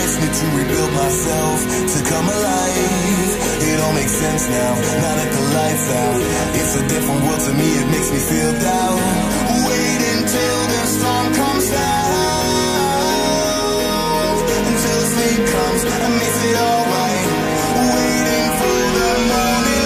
nights, need to rebuild myself, to come alive. It all makes sense now that the lights out. It's a different world to me, it makes me feel down. Wait until the storm comes down, until the sleep comes and makes it alright. Waiting for the morning